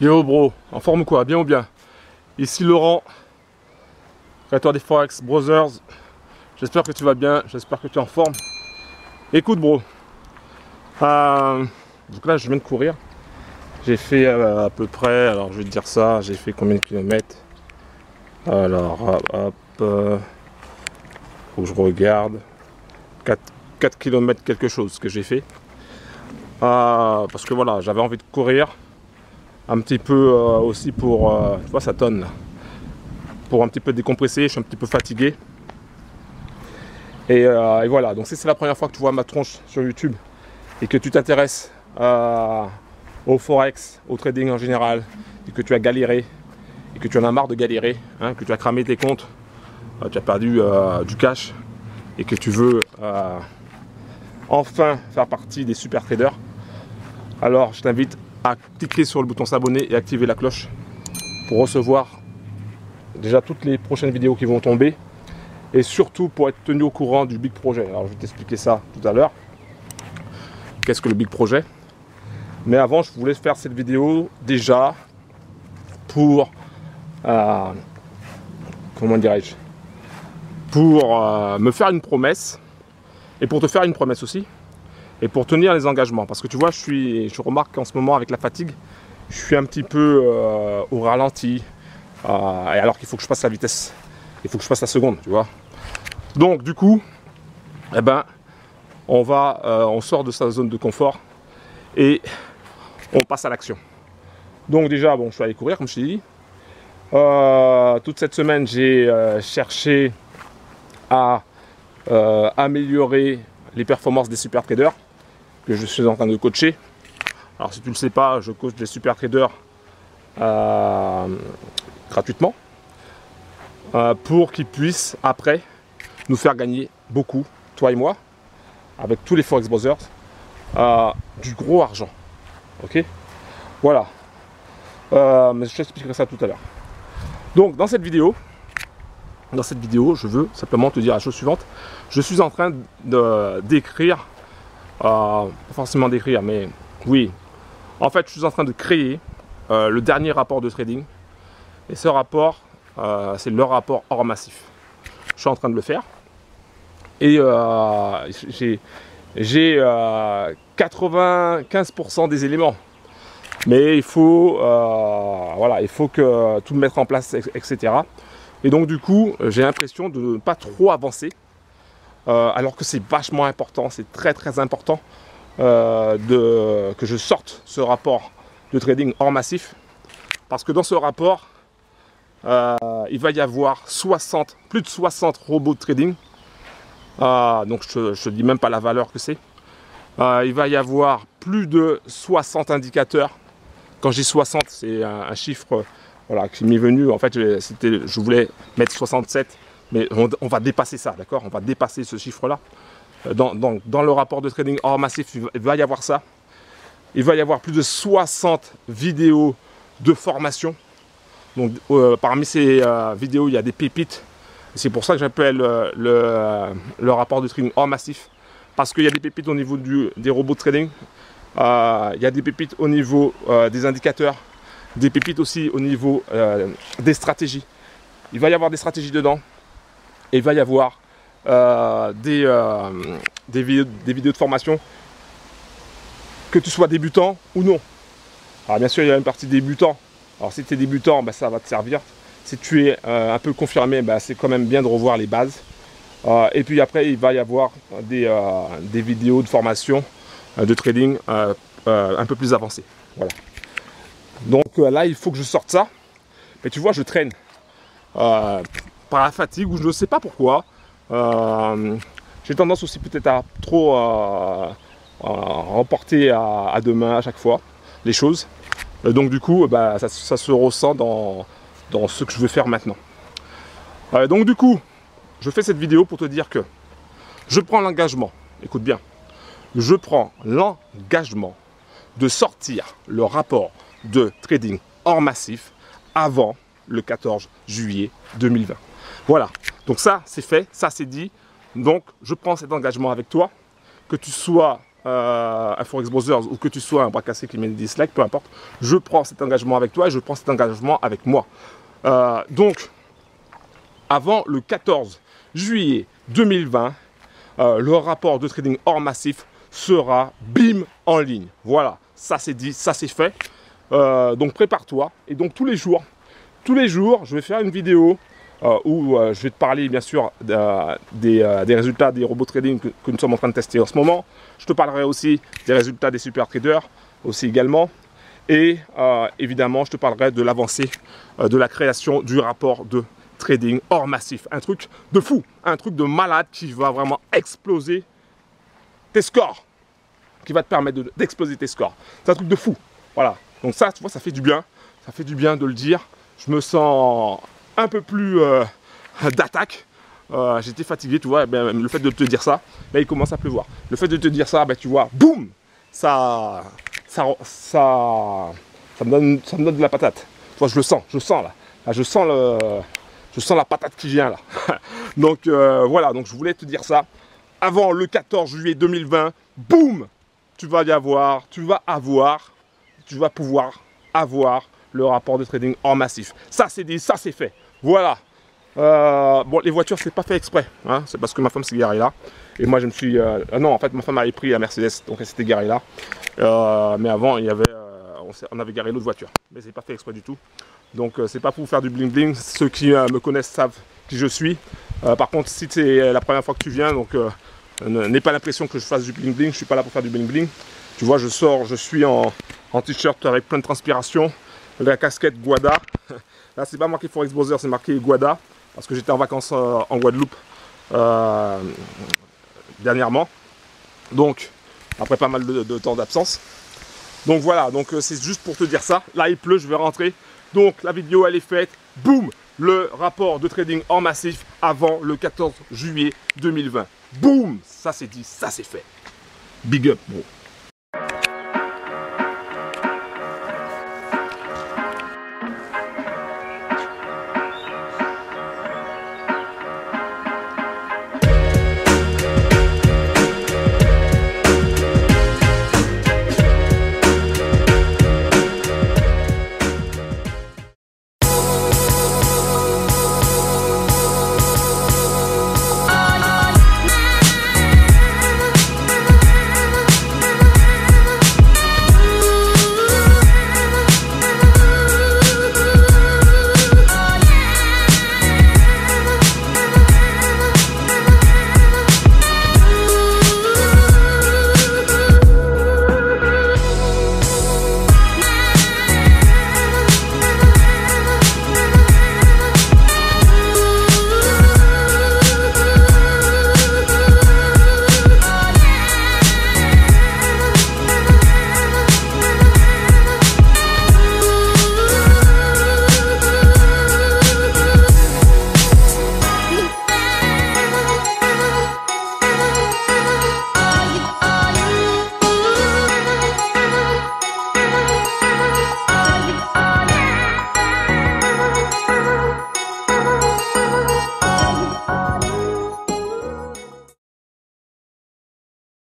Yo bro, en forme ou quoi? Bien ou bien? Ici Laurent, créateur des Forex Brothers. J'espère que tu vas bien, j'espère que tu es en forme. Écoute bro, donc là je viens de courir. J'ai fait à peu près, alors je vais te dire ça, j'ai fait combien de kilomètres? Alors hop, faut que je regarde. 4 km quelque chose que j'ai fait. Parce que voilà, j'avais envie de courir. Un petit peu aussi pour, tu vois ça tonne là, pour un petit peu décompresser, je suis un petit peu fatigué. Et voilà, donc si c'est la première fois que tu vois ma tronche sur YouTube et que tu t'intéresses au Forex, au trading en général, et que tu as galéré, et que tu en as marre de galérer, hein, que tu as cramé tes comptes, tu as perdu du cash, et que tu veux enfin faire partie des super traders, alors je t'invite à cliquer sur le bouton s'abonner et activer la cloche pour recevoir déjà toutes les prochaines vidéos qui vont tomber et surtout pour être tenu au courant du Big Projet. Alors je vais t'expliquer ça tout à l'heure. Qu'est-ce que le Big Projet? Mais avant, je voulais faire cette vidéo déjà pour comment dirais-je, pour me faire une promesse et pour te faire une promesse aussi. Et pour tenir les engagements, parce que tu vois, je remarque qu'en ce moment avec la fatigue, je suis un petit peu au ralenti, et alors qu'il faut que je passe la vitesse, il faut que je passe la seconde, tu vois. Donc du coup, eh ben, on sort de sa zone de confort et on passe à l'action. Donc déjà, bon, je suis allé courir comme je t'ai dit. Toute cette semaine, j'ai cherché à améliorer les performances des super traders que je suis en train de coacher. Alors si tu ne le sais pas, je coach des super traders gratuitement pour qu'ils puissent après nous faire gagner beaucoup, toi et moi, avec tous les Forex Brothers, du gros argent. Ok, voilà. Mais je t'expliquerai ça tout à l'heure. Donc dans cette vidéo, je veux simplement te dire la chose suivante. Je suis en train d'écrire, pas forcément d'écrire, mais oui, en fait je suis en train de créer le dernier rapport de trading. Et ce rapport, c'est le rapport hors massif. Je suis en train de le faire. Et j'ai 95% des éléments. Mais il faut, voilà, il faut que tout mettre en place, etc. Et donc du coup, j'ai l'impression de ne pas trop avancer. Alors que c'est vachement important, c'est très très important que je sorte ce rapport de trading hors massif. Parce que dans ce rapport, il va y avoir plus de 60 robots de trading. Donc je ne te dis même pas la valeur que c'est. Il va y avoir plus de 60 indicateurs. Quand je dis 60, c'est un chiffre voilà, qui m'est venu. En fait, je voulais mettre 67. Mais on va dépasser ça, d'accord? On va dépasser ce chiffre-là. Dans le rapport de trading hors massif, il va y avoir ça. Il va y avoir plus de 60 vidéos de formation. Donc, parmi ces vidéos, il y a des pépites. C'est pour ça que j'appelle le rapport de trading hors massif. Parce qu'il y a des pépites au niveau des robots de trading. Il y a des pépites au niveau des indicateurs. Des pépites aussi au niveau des stratégies. Il va y avoir des stratégies dedans. Et il va y avoir des vidéos de formation, que tu sois débutant ou non. Alors bien sûr, il y a une partie débutant. Alors si tu es débutant, bah, ça va te servir. Si tu es un peu confirmé, bah, c'est quand même bien de revoir les bases. Et puis après, il va y avoir des vidéos de formation, de trading un peu plus avancées. Voilà. Donc là, il faut que je sorte ça. Mais tu vois, je traîne. Par la fatigue ou je ne sais pas pourquoi. J'ai tendance aussi peut-être à trop reporter à demain à chaque fois les choses. Donc du coup, bah, ça se ressent dans ce que je veux faire maintenant. Donc du coup, je fais cette vidéo pour te dire que je prends l'engagement, écoute bien, je prends l'engagement de sortir le rapport de trading hors massif avant le 14 juillet 2020. Voilà, donc ça c'est fait, ça c'est dit. Donc je prends cet engagement avec toi, que tu sois un Forex Brothers ou que tu sois un bras cassé qui met des dislikes, peu importe, je prends cet engagement avec toi et je prends cet engagement avec moi. Donc, avant le 14 juillet 2020, le rapport de trading hors massif sera bim en ligne. Voilà, ça c'est dit, ça c'est fait. Donc prépare-toi. Et donc tous les jours, je vais faire une vidéo où je vais te parler bien sûr des résultats des robots trading que nous sommes en train de tester en ce moment. Je te parlerai aussi des résultats des super traders aussi également. Et évidemment, je te parlerai de l'avancée de la création du rapport de trading hors massif. Un truc de fou, un truc de malade qui va vraiment exploser tes scores, qui va te permettre d'exploser tes scores. C'est un truc de fou. Voilà. Donc ça, tu vois, ça fait du bien. Ça fait du bien de le dire. Je me sens un peu plus d'attaque. J'étais fatigué, tu vois. Ben, le fait de te dire ça, ben, il commence à pleuvoir. Le fait de te dire ça, ben, tu vois, boum, ça me donne de la patate. Tu vois, je le sens là. Là, je sens la patate qui vient là. Donc voilà, donc je voulais te dire ça. Avant le 14 juillet 2020, boum, tu vas pouvoir avoir le rapport de trading en massif. Ça c'est dit, ça c'est fait. Voilà. Bon, les voitures, c'est pas fait exprès. Hein, c'est parce que ma femme s'est garée là. Et moi je me suis... non, en fait, ma femme avait pris la Mercedes, donc elle s'était garée là. Mais avant, il y avait, on avait garé l'autre voiture. Mais c'est pas fait exprès du tout. Donc c'est pas pour faire du bling bling. Ceux qui me connaissent savent qui je suis. Par contre, si c'est la première fois que tu viens, donc n'aie pas l'impression que je fasse du bling bling. Je suis pas là pour faire du bling bling. Tu vois, je suis en t-shirt avec plein de transpiration, la casquette Guada. Là, c'est pas marqué Forex Brothers, c'est marqué Guada parce que j'étais en vacances en Guadeloupe dernièrement. Donc, après pas mal de temps d'absence. Donc voilà, donc c'est juste pour te dire ça. Là, il pleut, je vais rentrer. Donc la vidéo elle est faite, boum, le rapport de trading en massif avant le 14 juillet 2020. Boum, ça c'est dit, ça c'est fait. Big up, bro.